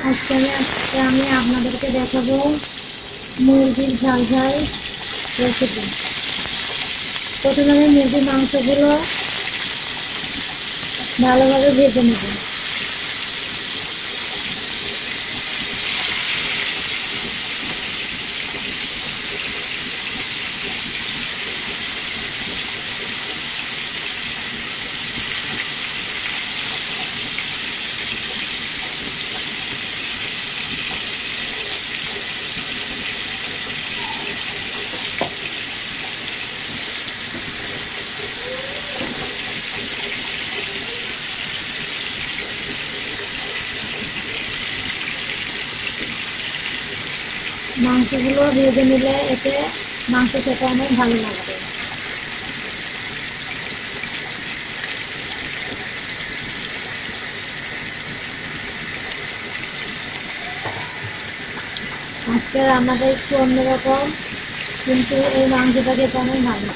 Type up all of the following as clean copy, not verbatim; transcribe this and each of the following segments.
আজকে আমি আপনাদেরকে দেখাবো মুরগির ঝাল ঝাল রেসিপি। প্রথমে আমি মুরগির মাংসগুলো ভালোভাবে ভেজে নেব। মাংসগুলো ভেজে নিলে এতে মাংস খেতে অনেক ভালো লাগবে। আজকে রান্নাটা একটু অন্যরকম, কিন্তু এই মাংসটা খেতে অনেক ভালো।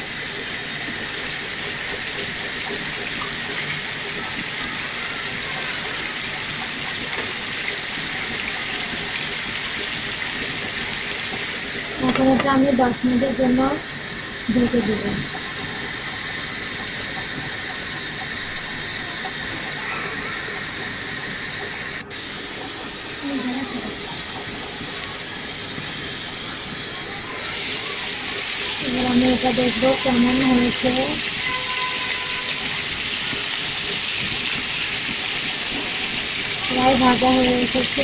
এখন এটা আমি 10 মিনিটের জন্য ঢেকে দেব। এবার আমি এটা দেখবো কেমন হয়েছে। প্রায় ভাজা হয়ে এসেছে।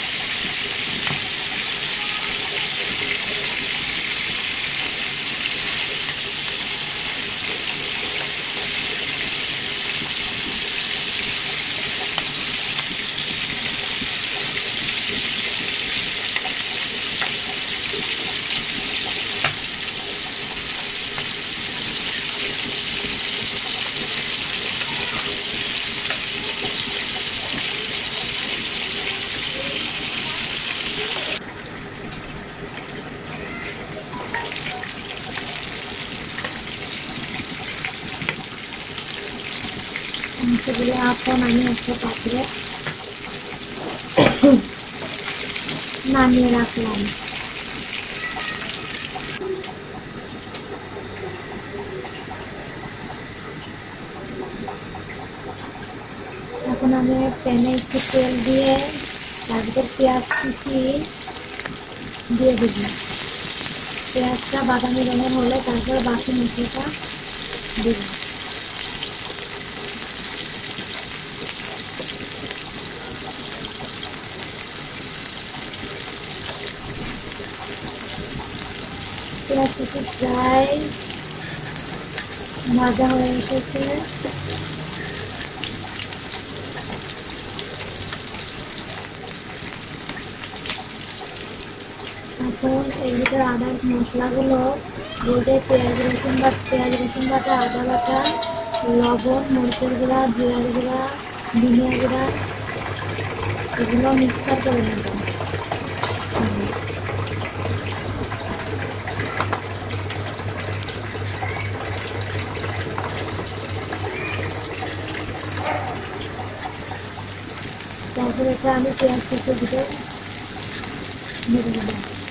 মাংসগুলো এখন আমি একটা পাত্রে নামিয়ে রাখলাম। এখন আমি প্যানে একটু তেল দিয়ে তারপর পেঁয়াজ কুচি দিয়ে দেব। পেঁয়াজটা বাদামি রঙের হলে তারপর বাকি মশলাটা দেব। পেঁয়াজ কুচি প্রায় ভাজা হয়ে এসেছে। এখন এর ভিতরে আদার মশলাগুলো বলতে পেঁয়াজ রসুন বাটা, আদা বাটা, লবণ, মরিচের গুঁড়া, জিরার গুঁড়া, ধনিয়া গুঁড়া এগুলো মিক্সার করে নেব। তারপরে এটা আমি পেঁয়াজ কুচি দিয়ে ভেজে নেব।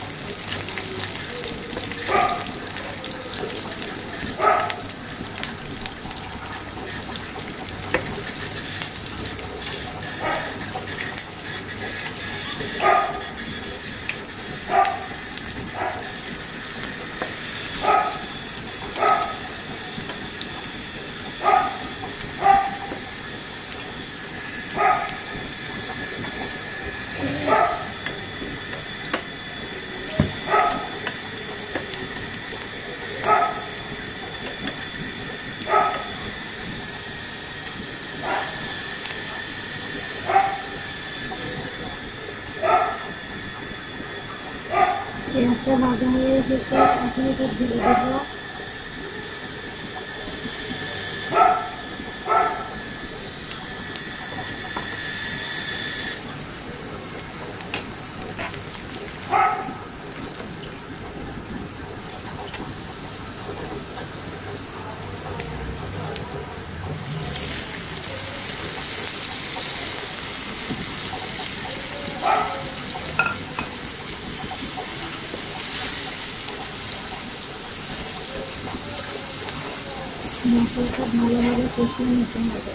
পেঁয়াজটা ভাজা হয়ে এসেছে, এখন এটা ঢেলে দেবো। ভালোভাবে কষিয়ে নিতে হবে।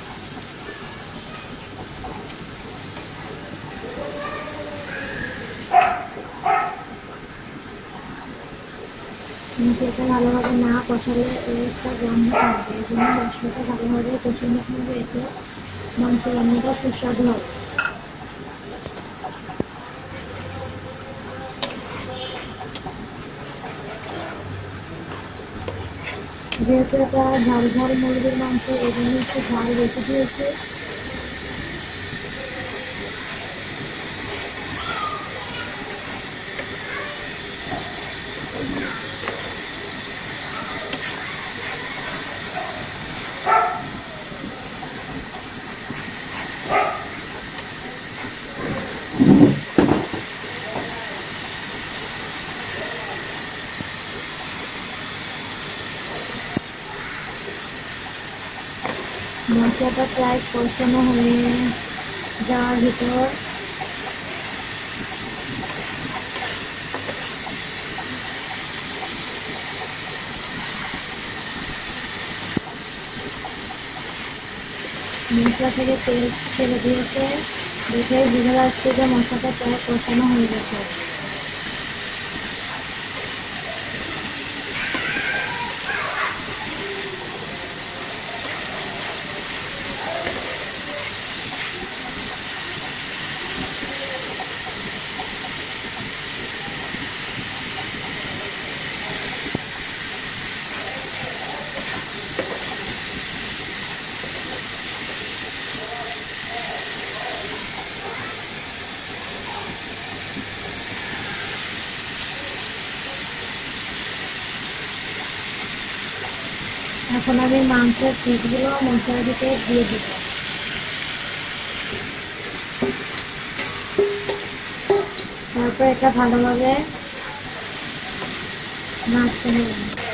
মশলাটা ভালোভাবে না কষালে এর একটা গন্ধ থাকবে, এই জন্য মশলাটা ভালোভাবে কষিয়ে নিতে হবে, এতে মাংস রান্নাটা সুস্বাদু হবে। যেহেতু এটা ঝাল ঝাল মুরগির মাংস, এই জন্য একটু ঝাল বেশি দিয়েছি। মশলাটা প্রায় কষানো হয়ে যাওয়ার ভিতর মশলা থেকে তেল ছেড়ে দিয়েছে, দেখে বোঝা যাচ্ছে যে মশলাটা প্রায় কষানো হয়ে গেছে। এখন আমি মাংসের পিসগুলো মশলার ভিতরে দিয়ে দেব। তারপর এটা ভালোভাবে নাড়তে হবে।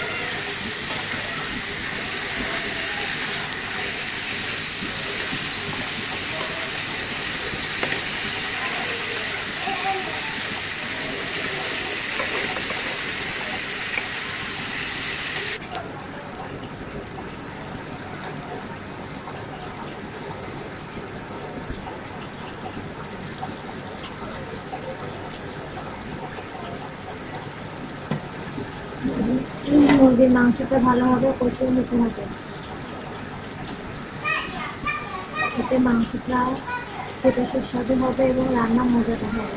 মুরগির মাংসটা ভালোভাবে কষিয়ে নিতে হবে, এতে মাংসটা খেতে সুস্বাদু হবে এবং রান্না মজাটা হবে।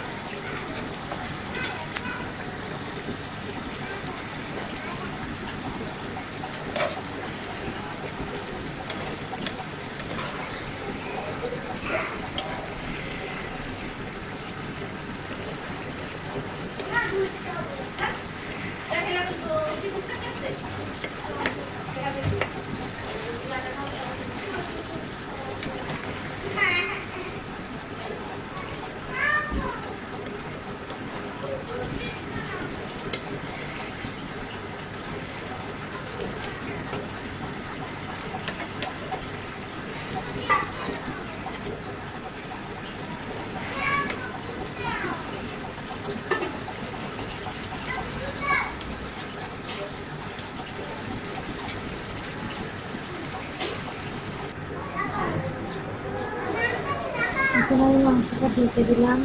এখন আমি মাংসটা ঢেকে দিলাম।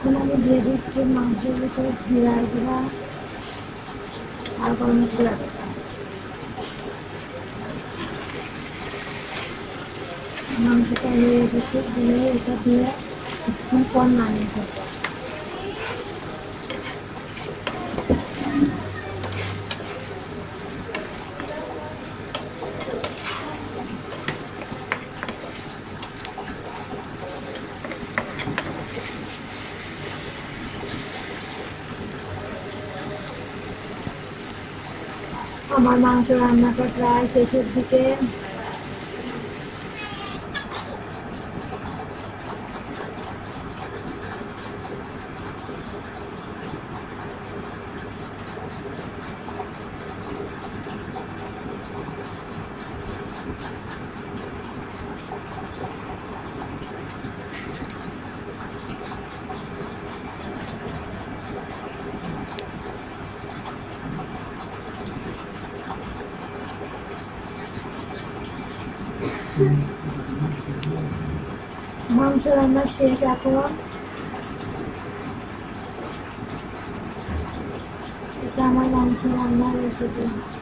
এখন আমি দিয়ে দিচ্ছি মাংসের ভিতরে জিরা গুঁড়া আর গরম মশলা বাটা। মাংসটা হয়ে গেছে, দিয়ে এটা দিয়ে কিছুক্ষণ পর নামিয়ে দেবো। আমার মাংস রান্নাটা প্রায় শেষের দিকে। মাংস রান্না শেষ। এখন এটা আমার মাংস রান্নার রেসিপি।